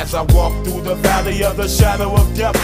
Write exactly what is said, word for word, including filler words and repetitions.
As I walk through the valley of the shadow of death,